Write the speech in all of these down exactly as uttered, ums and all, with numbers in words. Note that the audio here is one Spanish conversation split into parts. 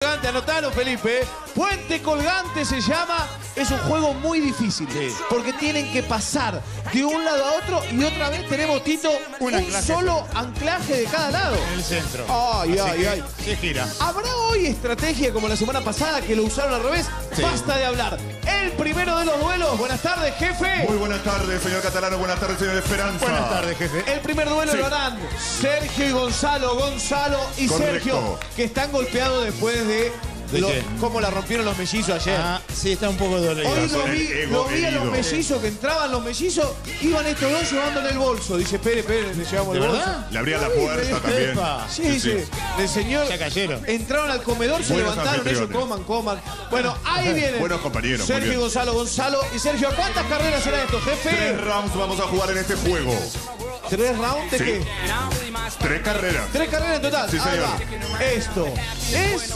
colgante, anotalo, Felipe. Puente colgante se llama. Es un juego muy difícil. Sí. Porque tienen que pasar de un lado a otro y otra vez tenemos, Tito, un, un solo anclaje de cada lado. En el centro. Ay, Así ay, ay. Se gira. ¿Habrá hoy estrategia como la semana pasada que lo usaron al revés? Sí. Basta de hablar. El primero de los duelos. Buenas tardes, jefe. Muy buenas tardes, señor Catalano. Buenas tardes, señor Esperanza. Buenas tardes, jefe. El primer duelo sí. lo harán Sergio y Gonzalo. Gonzalo y Correcto. Sergio, que están golpeados después de... ¿De lo, qué? ¿Cómo la rompieron los mellizos ayer? Ah, sí, está un poco dolorido. Hoy lo vi, lo vi a los mellizos, que entraban los mellizos, iban estos dos llevándole el bolso. Dice, espere, espere, le llevamos el bolso. ¿Verdad? Le abría la puerta sí, también. Sí, sí, sí. El señor, ya cayeron. Entraron al comedor, se Buenos levantaron, ellos coman, coman. Bueno, ahí vienen. Buenos compañeros. Sergio y Gonzalo, Gonzalo y Sergio. ¿A cuántas carreras será esto, jefe? Tres rounds vamos a jugar en este juego. ¿Tres rounds de sí. qué? Tres carreras. Tres carreras en total. Sí, señor. Ah, esto es...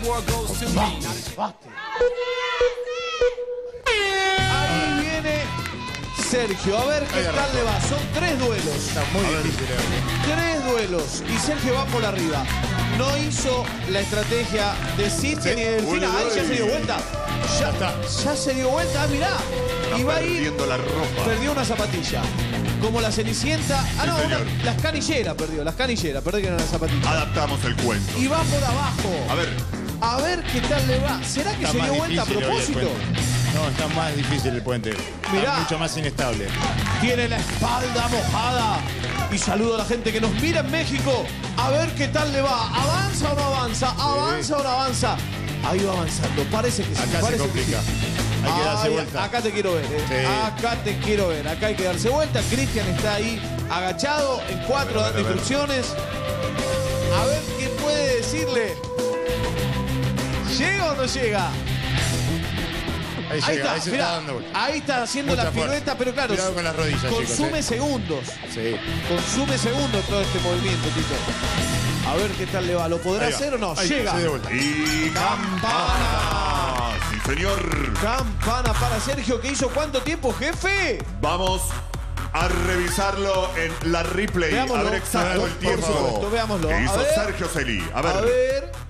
Ahí viene Sergio. A ver qué tal le va. Son tres duelos. Está muy difícil. Tres duelos. Y Sergio va por arriba. No hizo la estrategia de Cintia sí. ni de Delfina. Ahí ya se dio vuelta. Ya, está. ya se dio vuelta. Ah, mirá. Está y va a ir. Perdiendo la ropa. Perdió una zapatilla. Como la Cenicienta. Ah, no, una, las canilleras perdió. Las canilleras. Perdieron las zapatillas. Adaptamos el cuento. Y va por abajo. A ver. A ver qué tal le va. ¿Será que está se dio vuelta a propósito? No, está más difícil el puente. Mirá, está mucho más inestable. Tiene la espalda mojada. Y saludo a la gente que nos mira en México. A ver qué tal le va. ¿Avanza o no avanza? ¿Avanza sí. o no avanza? Ahí va avanzando. Parece que sí. Acá parece se complica. Que sí. Hay que darse Ay, vuelta. Acá te quiero ver. Eh. Sí. Acá te quiero ver. Acá hay que darse vuelta. Cristian está ahí agachado en cuatro dando instrucciones. A ver qué puede decirle. ¿Llega o no llega? Ahí, ahí llega, está, ahí, se mirá, está dando vuelta. Ahí está haciendo Mucha la pirueta, fuerza. Pero claro, con las rodillas, consume chicos, ¿eh? segundos. Sí. Consume segundos todo este movimiento, Tito. A ver qué tal le va. ¿Lo podrá hacer o no? Ahí, llega. Y campana. Sí, señor. Campana para Sergio, que hizo ¿cuánto tiempo, jefe? Vamos a revisarlo en la replay. Veámoslo. A ver exacto ver, el tiempo supuesto, veámoslo. que hizo a ver, Sergio Celi. A ver. A ver.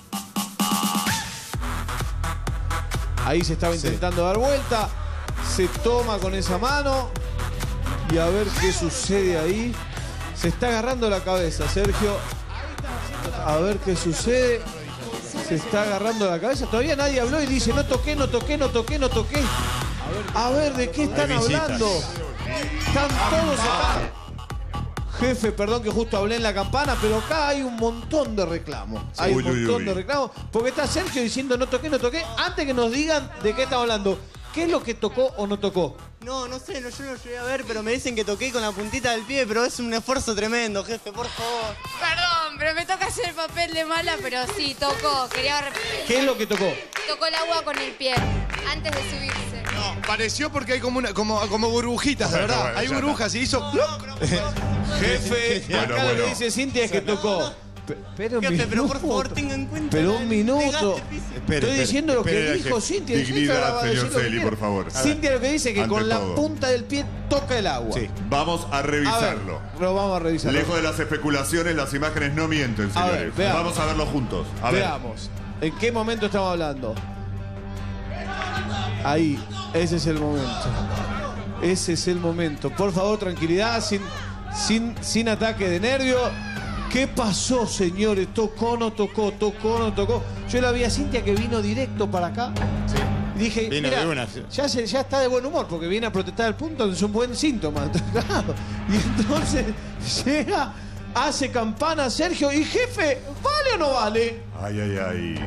Ahí se estaba intentando sí. dar vuelta. Se toma con esa mano. Y a ver qué sucede ahí. Se está agarrando la cabeza, Sergio. A ver qué sucede. Se está agarrando la cabeza. Todavía nadie habló y dice, no toqué, no toqué, no toqué, no toqué. A ver de qué están hablando. Están todos acá. Jefe, perdón que justo hablé en la campana, pero acá hay un montón de reclamos. Hay un montón de reclamos. Porque está Sergio diciendo no toqué, no toqué. Antes que nos digan de qué estamos hablando. ¿Qué es lo que tocó o no tocó? No, no sé, no, yo no lo llegué a ver, pero me dicen que toqué con la puntita del pie, pero es un esfuerzo tremendo, jefe, por favor. Perdón, pero me toca hacer el papel de mala, pero sí, tocó. Quería repetir. ¿Qué es lo que tocó? Tocó el agua con el pie, antes de subirse. No, pareció porque hay como una, como, como burbujitas, de verdad. Bueno, hay burbujas y hizo... No, no, no. Jefe, bueno, acá bueno. lo que dice Cintia es que tocó. Pero, un jefe, pero por favor tenga en cuenta. Pero un minuto. Espere, Estoy diciendo lo que dijo Cintia. Dignidad, señor Celi, por favor. Cintia lo que dice es que Ante con todo. la punta del pie toca el agua. Sí. Vamos a revisarlo. A ver, lo vamos a revisar. Lejos de las especulaciones, las imágenes no mienten, señores. Ver, vamos a verlo juntos. A veamos. Ver. ¿En qué momento estamos hablando? Ahí. Ese es el momento. Ese es el momento. Por favor, tranquilidad, sin, sin, sin ataque de nervio. ¿Qué pasó, señores? ¿Tocó, no tocó? ¿Tocó, no tocó? Yo la vi a Cintia que vino directo para acá. Sí. Y dije, vino mira, de una, sí. ya, se, ya está de buen humor porque viene a protestar el punto, es un buen síntoma. Claro. Y entonces llega, hace campana Sergio y jefe, ¿vale o no vale? Ay, ay, ay.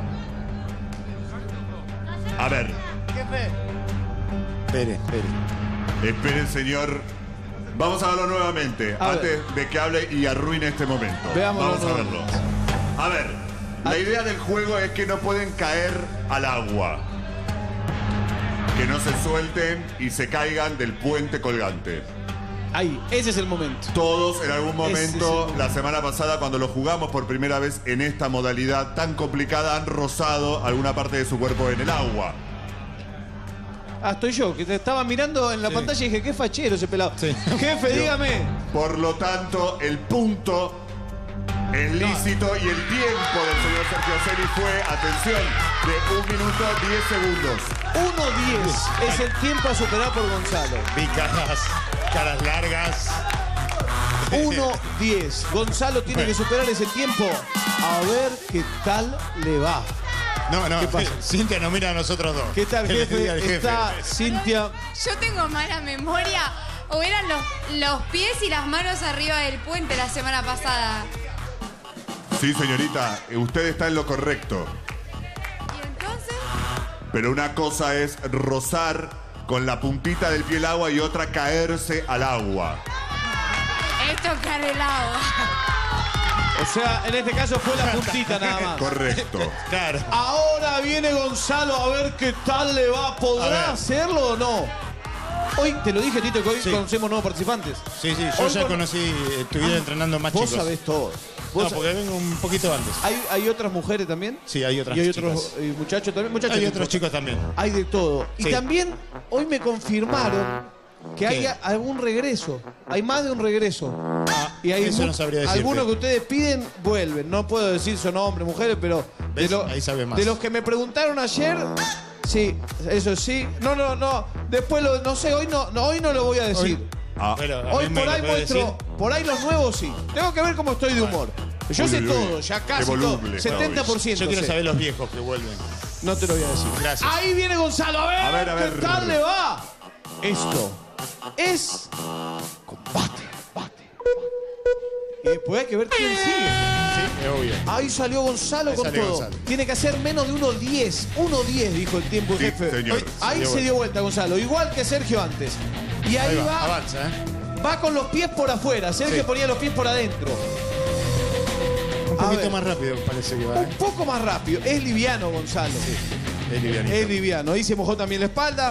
A ver. Jefe. Espere, espere. Esperen, señor. Vamos a verlo nuevamente, a antes ver. de que hable y arruine este momento. Veámoslo. Vamos a verlo. A ver, la idea del juego es que no pueden caer al agua. Que no se suelten y se caigan del puente colgante. Ahí, ese es el momento. Todos en algún momento, es la semana pasada, cuando lo jugamos por primera vez en esta modalidad tan complicada, han rozado alguna parte de su cuerpo en el agua. Ah, estoy yo, que te estaba mirando en la sí. pantalla y dije, qué fachero ese pelado. Sí. Jefe, dígame. Por lo tanto, el punto Es lícito y el tiempo del señor Sergio Celi fue, atención, de un minuto diez segundos. uno diez es el tiempo a superar por Gonzalo. Vi caras, caras largas. uno diez. Gonzalo tiene que superar ese tiempo. A ver qué tal le va. No, no, ¿Qué pasa? Cintia nos mira a nosotros dos. ¿Qué tal, Que le diga jefe? al jefe. Está Cintia. Yo tengo mala memoria. O eran los, los pies y las manos arriba del puente la semana pasada. Sí, señorita, usted está en lo correcto. ¿Y entonces? Pero una cosa es rozar con la puntita del pie el agua y otra caerse al agua. Es tocar el agua. O sea, en este caso fue la puntita nada más. Correcto. Claro. Ahora viene Gonzalo a ver qué tal le va. A ¿Podrá ver. hacerlo o no? Hoy, te lo dije, Tito, que hoy Sí. conocemos nuevos participantes. Sí, sí, yo Hoy ya con- conocí, eh, estuvieron entrenando más Vos chicos. sabés todo. No, Vos sa- porque vengo un poquito antes. ¿Hay, ¿Hay otras mujeres también? Sí, hay otras ¿Y hay chicas. otros eh, muchachos también? Muchachos Hay no otros importa. chicos también. Hay de todo. Y Sí. también hoy me confirmaron que hay ¿Qué? a- algún regreso. Hay más de un regreso. y hay eso mu- no sabría decirte. algunos que ustedes piden vuelven. No puedo decir son hombres, mujeres, pero de, ¿Ves? lo- Ahí sabe más. de los que me preguntaron ayer, sí, eso sí. No, no, no. Después lo, no sé, hoy no, no, hoy no lo voy a decir. Ah, Bueno, a Hoy mí me por lo ahí puede muestro, decir. por ahí los nuevos sí. Tengo que ver cómo estoy de humor. Yo Uy, sé uy, uy. todo, ya Qué casi todo. voluble. setenta por ciento Yo quiero sé. saber los viejos que vuelven. No te lo voy a decir. Gracias. Ahí viene Gonzalo. A ver, A ver, a ver. qué tal le va. Esto es combate, combate. Y después hay que ver quién sigue. Sí, es obvio. Ahí salió Gonzalo Ahí con salió todo. Gonzalo. Tiene que hacer menos de uno diez. uno diez dijo el tiempo el Sí, jefe. señor. Hoy- ahí Se dio se dio vuelta Gonzalo, igual que Sergio antes. Y ahí, Ahí va, va, avanza, ¿eh? va con los pies por afuera. Sergio Sí. ponía los pies por adentro. Un A poquito ver. más rápido parece que va, Un ¿eh? poco más rápido. Es liviano Gonzalo. Es livianito. Es liviano. Ahí se mojó también la espalda.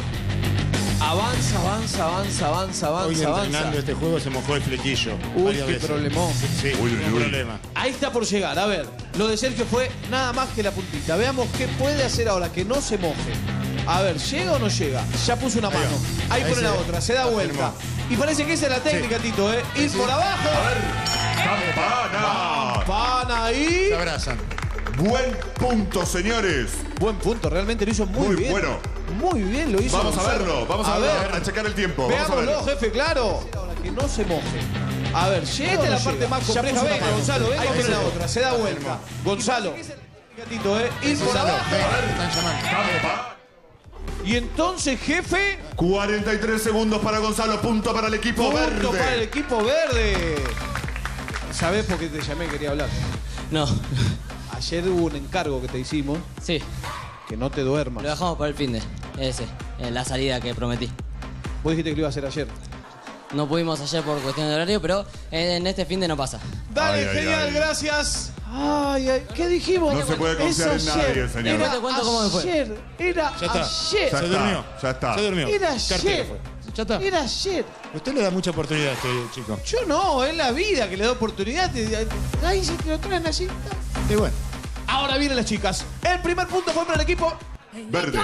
Avanza, avanza, avanza, avanza, Hoy avanza, entrenando avanza. este juego se mojó el flequillo. Uy, varias qué veces. problemón. Sí, Uy, uy, un uy. problema. Ahí está por llegar. A ver, lo de Sergio fue nada más que la puntita. Veamos qué puede hacer ahora, que no se moje. A ver, ¿llega o no llega? Ya puso una Ahí mano. va. Ahí Ahí pone se la ve. otra, se da Afirmó. vuelta. Y parece que esa es la técnica, Tito, ¿eh? Ir por abajo. ¡Campana! Van ahí. Se abrazan. Buen punto, señores. Buen punto, realmente lo hizo muy, Muy bien. bueno. Muy bien lo hizo. Vamos a Gonzalo. verlo, vamos a, verlo, a checar el tiempo. Vamos a Veámoslo, ver. jefe, claro. Ahora que no se moje. A ver, llega. Esta es la parte más Ya compleja. puso una Venga, mano. Gonzalo, venga, Ahí pone se la ve. otra. Se da vuelta. Gonzalo. Gatito, ¿eh? Ir por Gonzalo, abajo. ven, están llamando. Campa. Y entonces, jefe, cuarenta y tres segundos para Gonzalo, punto para el equipo punto verde. para el equipo verde. ¿Sabés por qué te llamé? Quería hablar. No, Ayer hubo un encargo que te hicimos, sí, que no te duermas. lo dejamos para el fin de ese, eh, la salida que prometí. Vos dijiste que lo iba a hacer ayer. No pudimos ayer por cuestión de horario, pero en este fin de no pasa. Dale, Ay, ay, genial, ay. gracias. Ay, ay, ¿qué dijimos? No se puede confiar Es en ayer. nadie, señor. Era Te cuento cómo me fue. ayer, era Ya está. ayer. Ya Se está, durmió. ya está. Se durmió. Era Cartero ayer. fue. Ya está. Era ayer. Usted le da mucha oportunidad a este chico. Yo no, es la vida que le da oportunidad. Ahí se te lo traen así. Y bueno. Ahora vienen las chicas. El primer punto fue para el equipo. Verde.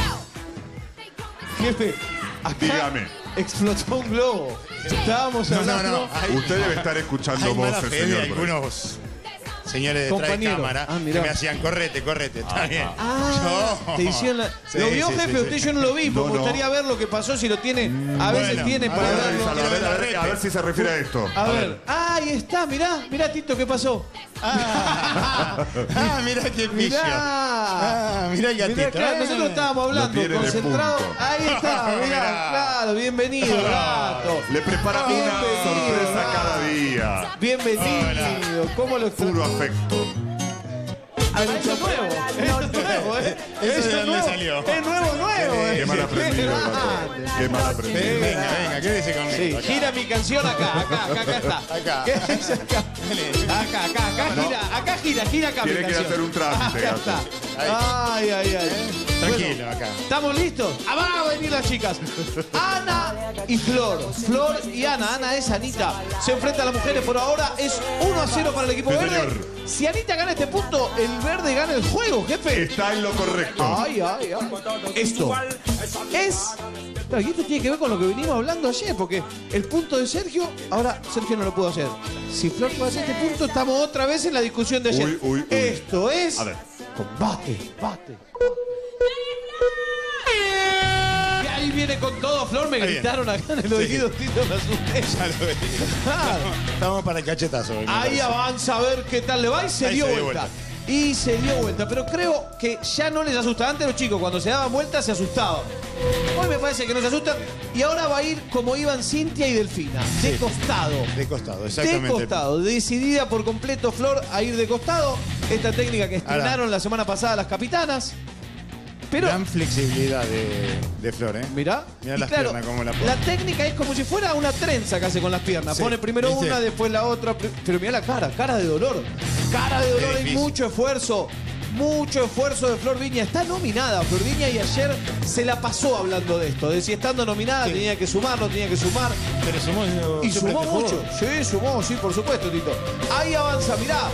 Jefe, acá Dígame. explotó un globo. Estábamos No, no, hablando. no. Hay, Usted debe estar escuchando hay mala voces, fe de señor. algunos señores detrás de Compañero. cámara Ah, que mirá. me hacían correte, correte. Está bien. Ah, No. te hicieron la- Sí, ¿Lo vio, sí, jefe? sí, sí. Usted yo no lo vi, porque No, me no. gustaría ver lo que pasó, si lo tiene. A veces Bueno, tiene a para ver, verlo. Revísalo, a ver, a ver, a ver si se refiere a esto. A ver. Ah, ahí está, mirá, mirá, Tito, ¿qué pasó? Ah, ah, mira qué pillo. Mirá. Ah, mirá el gatito. Mirá, claro, Eh. nosotros estábamos hablando, tiene de concentrados. punto. Ahí está, mirá, Mirá. claro, bienvenido, gato. Le prepara Bienvenido. una sorpresa cada día. Bienvenido. ¿Cómo lo Puro extraño? afecto. Ah, eso es nuevo. Eso es nuevo, ¿eh? ¿Eso de es dónde nuevo. salió? Es nuevo, nuevo, ¿eh? Qué mal aprendido. grande. Qué mal aprendido. Venga, venga, ¿qué dice conmigo? Sí, Acá. gira mi canción acá, acá, acá, acá está. Acá. ¿Qué es acá? Acá, acá, acá No. gira, acá gira, gira acá mi Tiene que canción. hacer un trámite, Acá gato. está. Ay, ay, ay. Tranquilo, Bueno, acá. ¿estamos listos? Ah, van a venir las chicas. Ana y Flor. Flor y Ana. Ana es Anita. Se enfrentan las mujeres por ahora. Es uno a cero para el equipo Sí, verde. señor. Si Anita gana este punto, el verde gana el juego, jefe. Está en lo correcto. Ay, ay, ay. Esto es Claro, y esto tiene que ver con lo que venimos hablando ayer, porque el punto de Sergio, ahora Sergio no lo pudo hacer. Si Flor puede hacer este punto, estamos otra vez en la discusión de ayer. Uy, uy, uy. Esto es A ver. combate, bate. Y ahí viene con todo, Flor, me Ahí gritaron acá en el oído, Tito, me asusté. Ya lo veía. Claro. Estamos para el cachetazo. me Ahí parece. avanza a ver qué tal le va y se Ahí dio se dio vuelta. vuelta. Y se dio vuelta, pero creo que ya no les asusta. Antes los chicos cuando se daban vuelta se asustaban. Hoy me parece que no se asustan. Y ahora va a ir como iban Cintia y Delfina, de costado. De costado, De exactamente. costado, decidida por completo Flor a ir de costado. Esta técnica que estrenaron la semana pasada las capitanas. Pero, Gran flexibilidad de, de Flor, ¿eh? mirá, Mirá y las claro, piernas cómo la pone. la técnica es como si fuera una trenza que hace con las piernas. Sí, Pone primero ¿viste? una, después la otra. Pero mirá la cara, cara de dolor. Cara de dolor, hay difícil. mucho esfuerzo. Mucho esfuerzo de Flor Viña. Está nominada Flor Viña y ayer se la pasó hablando de esto. De si estando nominada Sí. tenía que sumar, no tenía que sumar. Pero sumó. Y sumó mucho. Sí, sumó, sí, por supuesto, Tito. Ahí avanza, mirá.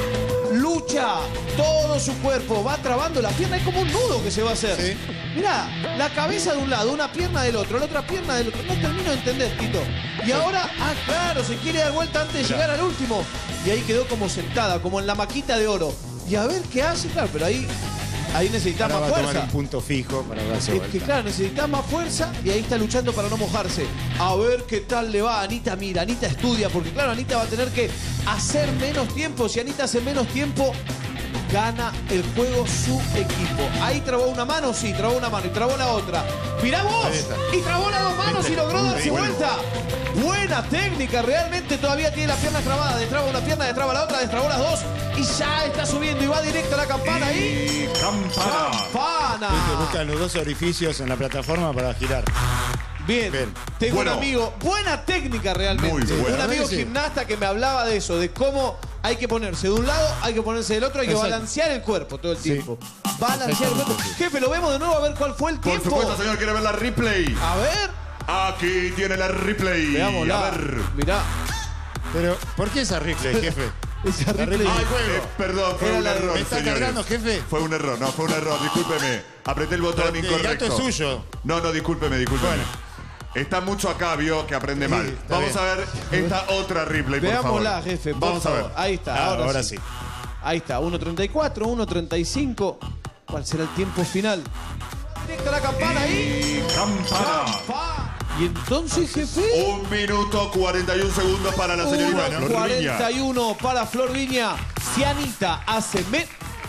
Lucha todo su cuerpo, va trabando la pierna, es como un nudo que se va a hacer. Sí. Mirá, la cabeza de un lado, una pierna del otro, la otra pierna del otro. No termino de entender, Tito. Y ahora, ah, claro, se quiere dar vuelta antes de llegar al último. Y ahí quedó como sentada, como en la maquita de oro. Y a ver qué hace, claro, pero ahí, ahí necesitas Ahora más va a tomar fuerza. un punto fijo para darse Es vuelta. que claro, necesita más fuerza y ahí está luchando para no mojarse. A ver qué tal le va. Anita mira, Anita estudia, porque claro, Anita va a tener que hacer menos tiempo. Si Anita hace menos tiempo, gana el juego su equipo. Ahí trabó una mano, sí, trabó una mano y trabó la otra. Mirá vos, Ahí está. y trabó las dos manos y logró Muy darse bueno. vuelta. Buena técnica, realmente todavía tiene las piernas trabadas. Destraba una pierna, destraba la otra, destrabó las dos y ya está subiendo y va directo a la campana y... Y campana. ¡Campana! Viste, buscan los dos orificios en la plataforma para girar. Bien, Bien. tengo Bueno. un amigo, buena técnica realmente. Muy buena. Un amigo Sí. gimnasta que me hablaba de eso, de cómo hay que ponerse de un lado, hay que ponerse del otro, hay que Exacto. balancear el cuerpo todo el Sí. tiempo. Balancear el cuerpo. Exactamente, Jefe, lo vemos de nuevo a ver cuál fue el Por tiempo. supuesto, señor, quiere ver la replay. A ver, Aquí tiene la replay. veámosla. A ver. Mirá, Pero, ¿por qué esa rifle, jefe? esa La replay. replay. Ay, eh, perdón, fue Era un la de- error, ¿Me está señores. cargando, jefe? Fue un error, no, fue un error, discúlpeme. Apreté el botón Pero el incorrecto. gato es suyo. No, no, discúlpeme, discúlpeme. Bueno. Está mucho acá, vio, que aprende mal. está Vamos bien. a ver esta otra replay, por favor. Veámosla, jefe, por Vamos a favor. ver. Ahí está, Ah, ahora, ahora sí. sí. Ahí está, uno treinta y cuatro, uno treinta y cinco. ¿Cuál será el tiempo final? Directo a la campana ahí. Y campana. Campa. Y entonces, jefe... Un minuto cuarenta y un segundos para la señorita Flor Viña. cuarenta y uno para Flor Viña. Si Anita hace me...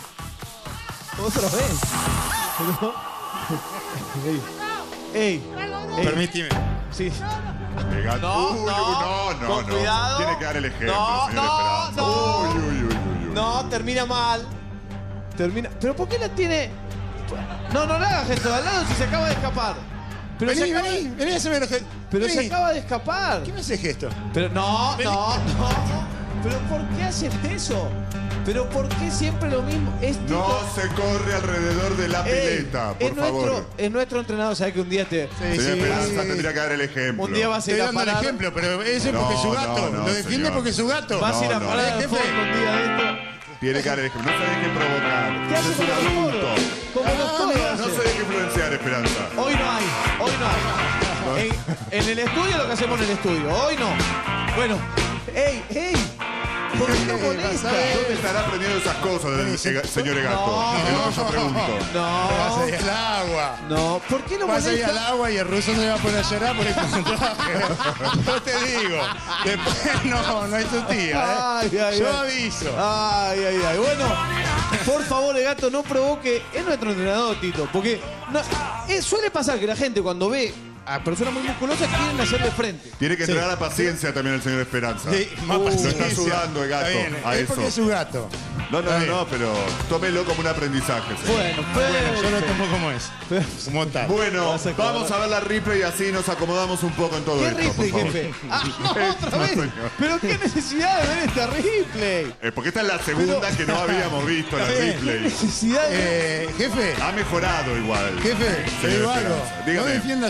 Otra vez. Ey. Ey. Ey. Permíteme. Sí. Pega- No, Uy, no, no, no, con no. cuidado. Tiene que dar el ejemplo, No, señor no, Esperanza. no. Uy, uy, uy, uy, uy. No, termina mal. Termina. ¿Pero por qué la tiene? No, no le hagas gesto al lado si se acaba de escapar. Pero Vení, se acaba, vení, vení a hacerme el gesto. pero se Vení. acaba de escapar. ¿Qué me hace gesto? Pero no, Vení. no, no. ¿Pero por qué hacen eso? ¿Pero por qué siempre lo mismo? Es No Tito- se corre alrededor de la Ey, pileta, es por nuestro, favor. es nuestro entrenador, ¿sabes que un día te... Sí, Señor sí, Esperanza sí. tendría que dar el ejemplo. Un día vas a Estoy ir a dando el parar... ejemplo, pero ese es No, porque es su gato. no, no, Lo defiende señor. porque es su gato. Vas a ir a No, parar no. al Jefe. fondo un día de esto. Tiene que dar el ejemplo. No se deje provocar. ¿Qué hace Es un con los adulto. toros? Como los Ah, toros mira, No hace. se deje influenciar, Esperanza. Hoy no hay, hoy no hay. En, en el estudio lo que hacemos en el estudio, hoy no. Bueno, ey, ey, ¿por qué no Eh, molesta? vas a ver. ¿Dónde estará aprendiendo esas cosas del ega- señor Gato? No, Es lo que yo pregunto. Vas a ir No, al agua. no, ¿por qué no Vas a ir al molesta? agua y el ruso se va a poner a llorar por el contraje. Yo te digo. Después no, no hay tu tía. Ay, ¿eh? ay, Yo ay. aviso. Ay, ay, ay. Bueno, por favor, el gato no provoque. Es nuestro entrenador, Tito. Porque no, eh, suele pasar que la gente cuando ve a personas muy musculosas quieren hacerle frente. Tiene que entrar Sí. a la paciencia también el señor Esperanza. Sí, más Uh, paciencia. no está sudando el gato Está bien, a es eso. porque es su gato. No, no, Está no, bien. no, pero tómelo como un aprendizaje. señor. Bueno, Bueno, yo lo perfecto. tomo como es. Como tal. Bueno, Vas a acabar. vamos a ver la replay y así nos acomodamos un poco en todo ¿Qué esto, por replay, favor. jefe? Ah, no, otra No, vez. señor. Pero qué necesidad de ver esta replay. Eh, porque esta es la segunda Pero- que no habíamos visto, la Está bien. ¿Qué replay. necesidad de ver? Eh, jefe, Ha mejorado igual. jefe, te Señor digo algo. Esperanza, No dígame. defienda a su gato.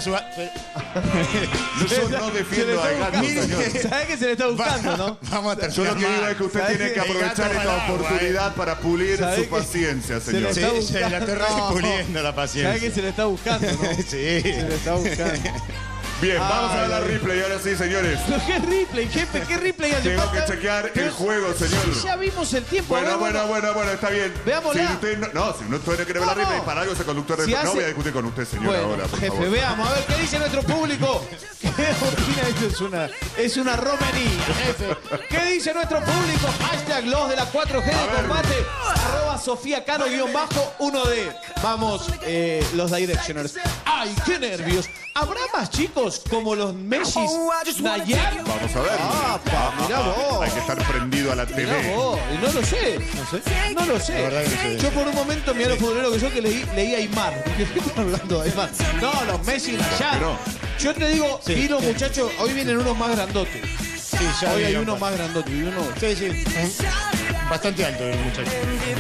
Yo no defiendo al gato, señor. ¿Sabés que se le está buscando, no? Vamos a Yo lo que digo es que usted tiene que aprovechar esta oportunidad para pulir su paciencia, señor. Sí, se la estoy puliendo la paciencia. ¿Sabés que se le está buscando, no? Sí. Se le está buscando. Bien, vamos a ver la replay ahora sí, señores. ¿Pero qué replay, jefe? ¿Qué replay hace Tengo falta? que chequear Pero el juego, señor. si ya vimos el tiempo. Bueno, a ver, bueno, bueno, bueno, está bien. Veámosla. Si usted no, no, si no, usted no quiere ver la No, replay, no. para algo es el conductor de... Si No hace- voy a discutir con usted, señor, Bueno, ahora, por jefe, favor. veamos, a ver qué dice nuestro público. ¿Qué opina? Esto es una, es una romería, jefe. ¿Qué dice nuestro público? Hashtag los de la cuatro G de ver. combate. Arroba Sofía Cano guión bajo uno D. Vamos, eh, los Directioners. ¡Ay, qué nervios! ¿Habrá más chicos como los Messi Nayar? Vamos a ver. Ah, pa, mirá vos. Hay que estar prendido a la T Mirá V. vos, y no lo sé. No sé. No lo sé. La verdad que no sé. Yo por un momento, mirá lo futbolero que yo que leí, leí Aymar. Dije, ¿qué están hablando de Aymar? No, los Messi Nayar. Pero- Yo te digo, y los muchachos, hoy vienen unos más grandotes. Sí, ya Hoy hay vi, uno pa- más grandote y uno... Sí, sí. Bastante alto el muchacho.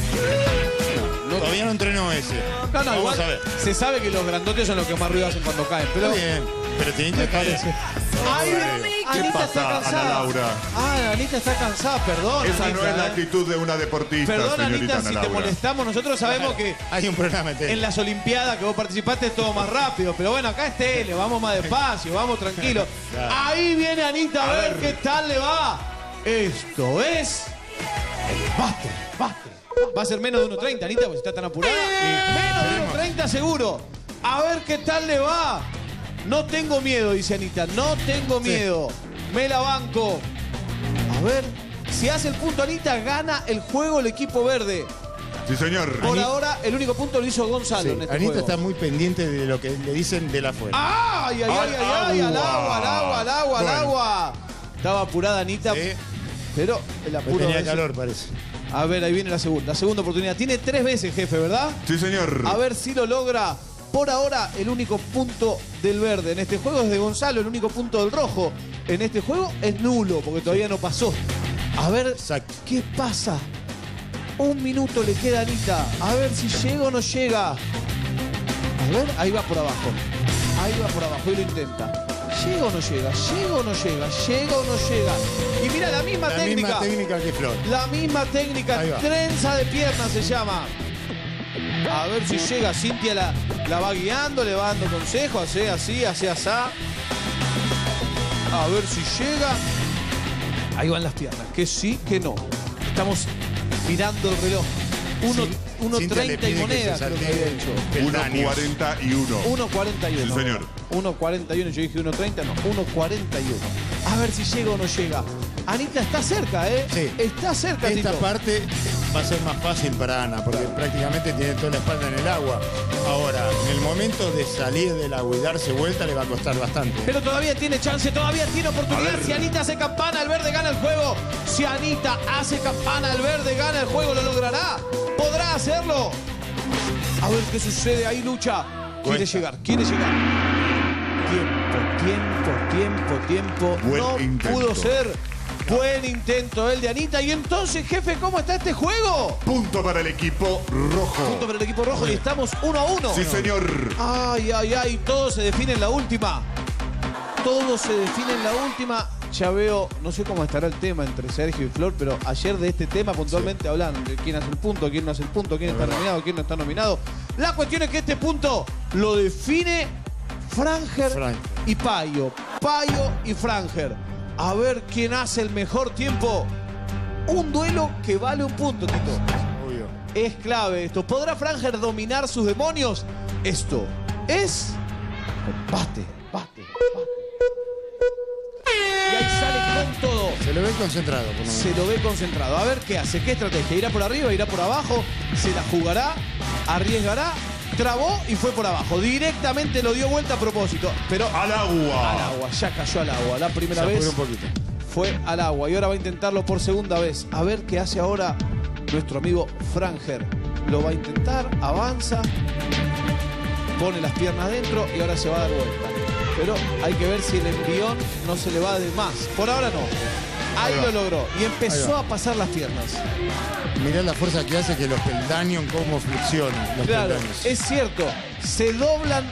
Todavía no entrenó ese. No, no, Vamos igual a ver. se sabe que los grandotes son los que más ruido hacen cuando caen, pero... Está bien. Pero tenés que Parece. Ay, ¿Qué Anita pasa, está cansada. Ana Laura? Ah, Anita está cansada, perdón. Esa Anita, no es la eh. actitud de una deportista, Perdón, señorita Anita, Ana si te Laura. molestamos. Nosotros sabemos que Hay un programa de tele. en las Olimpiadas que vos participaste es todo más rápido. Pero bueno, acá es tele, vamos más despacio, vamos tranquilos. Claro. Ahí viene Anita a, ver, qué tal le va. Esto es... Bate, bate. Va a ser menos de uno treinta, Anita, porque está tan apurada. Menos de uno treinta seguro. A ver qué tal le va. No tengo miedo, dice Anita. No tengo miedo. Me la banco. A ver, si hace el punto Anita, gana el juego el equipo verde. Sí, señor. Por ahora, el único punto lo hizo Gonzalo Sí, en este Anita juego. está muy pendiente de lo que le dicen de la afuera. ¡Ay, ay, ay, ay, ay! Al agua, al agua, al agua, al Bueno. agua. Estaba apurada Anita, Sí. pero el Pero apuro... tenía a veces- calor, parece. A ver, ahí viene la segunda. La segunda oportunidad. Tiene tres veces, jefe, ¿verdad? Sí, señor. A ver si lo logra. Por ahora, el único punto del verde en este juego es de Gonzalo. El único punto del rojo en este juego es nulo, porque todavía no pasó. A ver, Exacto. ¿qué pasa? Un minuto le queda a Anita. A ver si llega o no llega. A ver, ahí va por abajo. Ahí va por abajo y lo intenta. ¿Llega o no llega? ¿Llega o no llega? ¿Llega o no llega? Y mira, la misma La técnica. misma técnica que Flor. La misma técnica, Ahí va. trenza de pierna se llama. A ver si llega. Cintia la, la va guiando, le va dando consejos. Hace así, hace asá. A ver si llega. Ahí van las piernas. Que sí, que no. Estamos mirando el reloj. Uno, Sí, uno Cintia le treinta y pide que moneda, se creo que salte había hecho. uno peldaños. cuarenta y uno. uno cuarenta y uno. Sí, señor. uno cuarenta y uno. Yo dije uno treinta, no. uno cuarenta y uno. A ver si llega o no llega. Anita está cerca, ¿eh? Sí. Está cerca, Esta Tito. parte va a ser más fácil para Ana, porque prácticamente tiene toda la espalda en el agua. Ahora, en el momento de salir del agua y darse vuelta le va a costar bastante. Pero todavía tiene chance, todavía tiene oportunidad. A ver. Si Anita hace campana, el verde gana el juego. Si Anita hace campana, el verde gana el juego. ¿Lo logrará? ¿Podrá hacerlo? A ver qué sucede. Ahí lucha. Quiere Cuesta. llegar, quiere llegar. Tiempo, tiempo, tiempo, tiempo. Buen no intento. pudo ser. Buen intento el de Anita. Y entonces, jefe, ¿cómo está este juego? Punto para el equipo rojo. Punto para el equipo rojo y estamos uno a uno. Sí, señor. Ay, ay, ay, todo se define en la última. Todo se define en la última. Ya veo, no sé cómo estará el tema entre Sergio y Flor, pero ayer de este tema puntualmente hablan de quién hace el punto, quién no hace el punto, quién está nominado, quién no está nominado. La cuestión es que este punto lo define Franger Franger. y Payo. Payo y Franger. A ver quién hace el mejor tiempo. Un duelo que vale un punto, Tito. Obvio. Es clave esto. ¿Podrá Franger dominar sus demonios? Esto es... Bate, bate, bate. Y ahí sale con todo. Se lo ve concentrado, por lo menos. Se lo ve concentrado. A ver qué hace, qué estrategia. ¿Irá por arriba, irá por abajo? ¿Se la jugará? ¿Arriesgará? Trabó y fue por abajo. Directamente lo dio vuelta a propósito. Pero Al agua. al agua, ya cayó al agua. La primera Se vez apuró un poquito. fue al agua y ahora va a intentarlo por segunda vez. A ver qué hace ahora nuestro amigo Franger. Lo va a intentar, avanza, pone las piernas dentro y ahora se va a dar vuelta. Pero hay que ver si el envión no se le va de más. Por ahora no. Ahí, Ahí va. lo logró y empezó Ahí va. a pasar las piernas. Mirá la fuerza que hace que los peldaños, cómo flexionan los Claro, peldaños. es cierto. Se doblan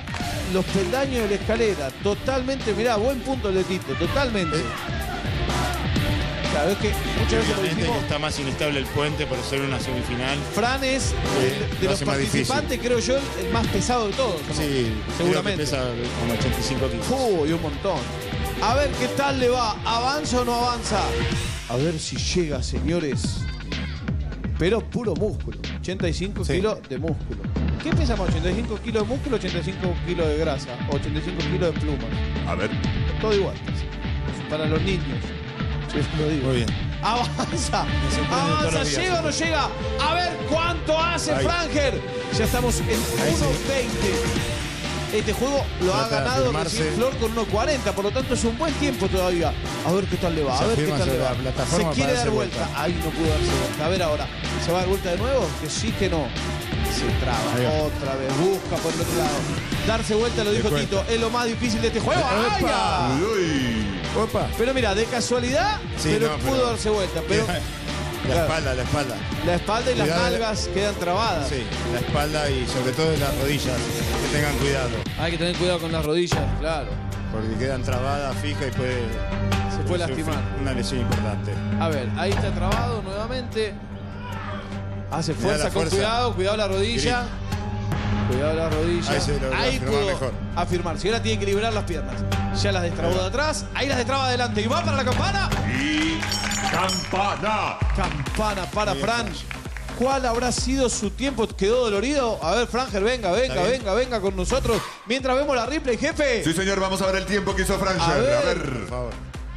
los peldaños de la escalera. Totalmente, mirá, buen punto el de Tito, totalmente. Claro, es que muchas veces lo Obviamente dijimos. que está más inestable el puente por ser una semifinal. Fran es, de, de lo los hace más participantes, creo yo, el, el más pesado de todos. ¿no? Sí, seguramente. Pesa como ochenta y cinco kilos. Uy, un montón. A ver qué tal le va. ¿Avanza o no avanza? A ver si llega, señores. Pero puro músculo. ochenta y cinco Sí. kilos de músculo. ¿Qué pesamos? ¿ochenta y cinco kilos de músculo o ochenta y cinco kilos de grasa? ¿O ochenta y cinco kilos de plumas? A ver. Todo igual. Para los niños. Yo lo digo. Muy bien. Avanza. Me sorprende todos Avanza. los días. ¿Llega o no llega? A ver cuánto hace Ahí. Franger. Ya estamos en Ahí sí. uno veinte. Este juego lo ha Trata de ganado afirmarse. recién Flor con uno cuarenta, por lo tanto es un buen tiempo todavía. A ver qué tal le va, Se a ver qué afirma tal le sobre va. la plataforma Se quiere para dar darse vuelta. vuelta. Ahí no pudo darse vuelta. A ver ahora, ¿se va a dar vuelta de nuevo? Que sí, que no. Se Ahí traba va. otra vez, busca por el otro lado. Darse vuelta, lo Te dijo cuento. Tito, es lo más difícil de este juego. ¡Ay, ¡Epa! ya! Uy. Opa. Pero mira, de casualidad, Sí, pero no, pudo pero- darse vuelta. Pero La Claro. espalda, la espalda. la espalda y las Cuidado de la- nalgas quedan trabadas. Sí, la espalda y sobre todo las rodillas. Que tengan cuidado. Hay que tener cuidado con las rodillas, claro. Porque quedan trabadas, fijas y puede, Se puede lastimar. Una lesión importante. A ver, ahí está trabado nuevamente. Hace Mirá fuerza, la con fuerza. cuidado, cuidado la rodilla. Cuidado la rodilla. Ahí se logró afirmar pudo mejor. afirmarse. Y ahora tiene que liberar las piernas. Ya las destrabó de atrás. Ahí las destraba adelante. Y va para la campana. Y campana. Campana para Bien, Fran. ¿Cuál habrá sido su tiempo? ¿Quedó dolorido? A ver, Franger, venga, venga, Está bien. venga, venga con nosotros. Mientras vemos la replay, jefe. Sí, señor, vamos a ver el tiempo que hizo Franger. A ver. A ver. Por favor.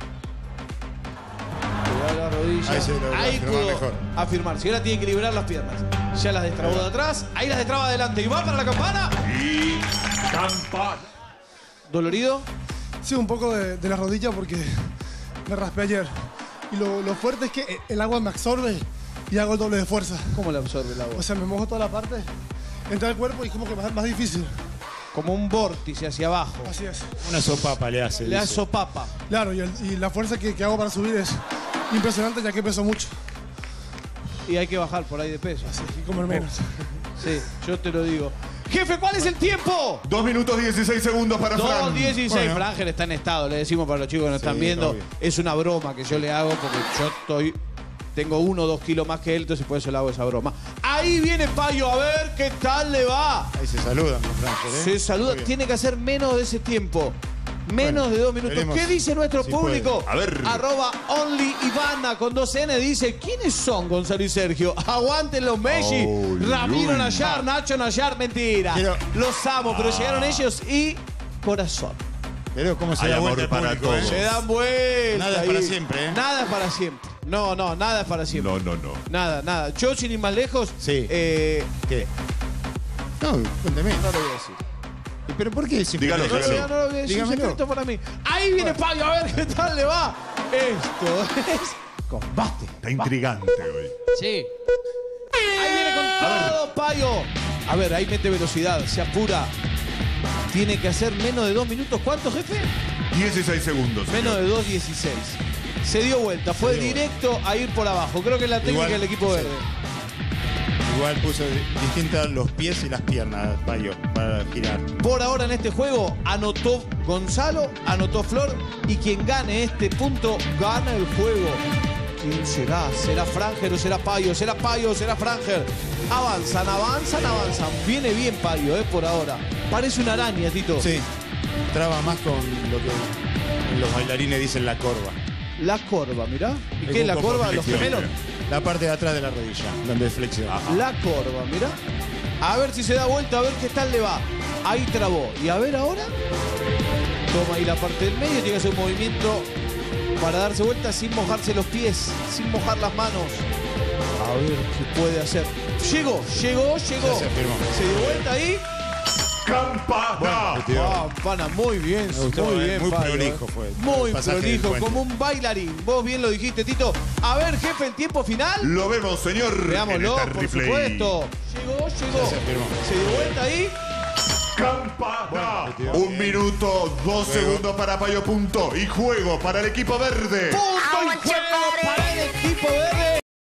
Cuidado la rodilla. Ahí se logró Ahí afirmar pudo mejor. afirmarse. Y ahora tiene que liberar las piernas. Ya las destrabó de atrás. Ahí las destraba adelante. Y va para la campana. Y campana. ¿Dolorido? Sí, un poco de, de la rodilla porque me raspé ayer. Y lo, lo fuerte es que el agua me absorbe y hago el doble de fuerza. ¿Cómo le absorbe el agua? O sea, me mojo toda la parte, entra al cuerpo y es como que más, más difícil. Como un vórtice hacia abajo. Así es. Una sopapa le hace. Le da dice. sopapa. Claro, y, el- y la fuerza que, que hago para subir es impresionante ya que peso mucho. Y hay que bajar por ahí de peso. Así que comer menos. Sí, yo te lo digo. Jefe, ¿cuál es el tiempo? Dos minutos dieciséis segundos para dos Fran. dieciséis. Bueno. Franger está en estado, le decimos para los chicos que nos Sí, están viendo. obvio. Es una broma que yo le hago porque yo estoy. Tengo uno o dos kilos más que él, entonces por eso le hago esa broma. Ahí viene Payo, a ver qué tal le va. Ahí se saludan con Franger, ¿eh? Se saluda, Muy bien. tiene que hacer menos de ese tiempo. Menos Bueno, de dos minutos. veremos ¿Qué dice nuestro si público? puede. A ver. Arroba Only Ivana con dos N dice: ¿quiénes son Gonzalo y Sergio? Aguanten los Messi, Uy, Ramiro uy. Nayar, Nacho Nayar, mentira. Quiero- Los amo, pero llegaron ellos y corazón. Pero cómo se Hay da amor vuelta el para público, ¿eh? todos. Se dan vuelta. Nada es ahí. para siempre, ¿eh? Nada es para siempre. No, no, nada es para siempre. No, no, no. Nada, nada. Yo sin ir más lejos, Sí. eh, ¿Qué? No, cuénteme. no lo voy a decir. ¿Y ¿Pero por qué siempre? Dígalo, No, no, dígalo. no, no, es un Dígamelo. secreto para mí. Ahí viene Payo, a ver qué tal le va. Esto es combate. Está intrigante hoy. Sí. Ahí viene con todo, Payo. A ver, ahí mete velocidad, se apura. Tiene que hacer menos de dos minutos. ¿Cuánto, jefe? dieciséis segundos. Menos de dos dieciséis. Se dio vuelta, fue dio directo a ir por abajo. Creo que es la técnica Igual, del equipo sí. verde. Igual puso distintas los pies y las piernas, Payo, para girar. Por ahora en este juego anotó Gonzalo, anotó Flor y quien gane este punto gana el juego. ¿Quién será? ¿Será Franger o será Payo? ¿Será Payo o será Franger? Avanzan, avanzan, avanzan. Viene bien Payo, eh, por ahora. Parece una araña, Tito. Sí, traba más con lo que los bailarines dicen la corva. La corva, mirá. ¿Y Es qué es la un poco corva? ¿Los flexible. gemelos? La parte de atrás de la rodilla, donde flexiona. La corva, mirá. A ver si se da vuelta, a ver qué tal le va. Ahí trabó. Y a ver ahora. Toma ahí la parte del medio, tiene que hacer un movimiento para darse vuelta sin mojarse los pies, sin mojar las manos. A ver qué puede hacer. Llegó, llegó, llegó. Ya se afirmó. Se dio vuelta ahí. ¡Campana! Metió. Ah, pana, muy bien, Me gustó, muy eh. bien, Muy Pablo, prolijo eh. fue el Muy pasaje del prolijo, puente. como un bailarín. Vos bien lo dijiste, Tito. A ver, jefe, el tiempo final. Lo vemos, señor. en Veámoslo, este por replay. supuesto. Llegó, llegó. Ya se afirmó. Se dio vuelta ahí. ¡Campana! metió. Un minuto, dos Juego. segundos para Payo Punto. Y juego para el equipo verde. Punto y juego para el equipo verde.